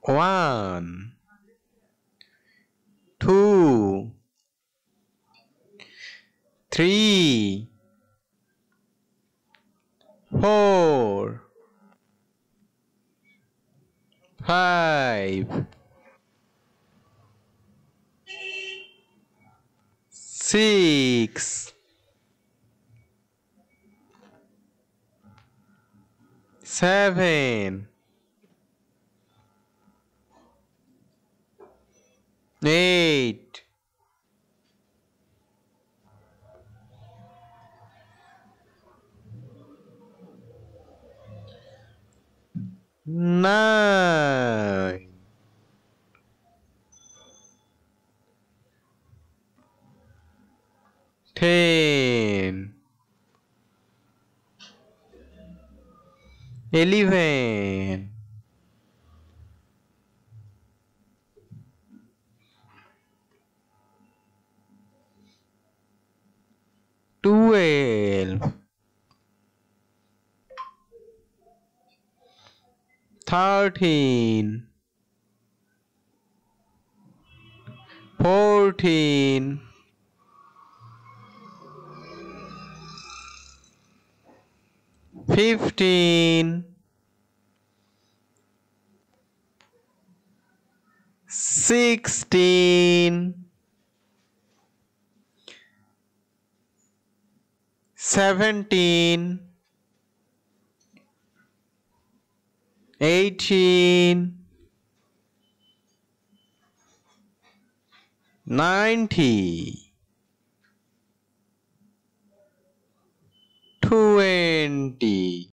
1, 2, 3, 4, 5, 6, 7, 8, 9, 10, 11, 12, 13, 14, 15, 16, 17, 18, 19, 20.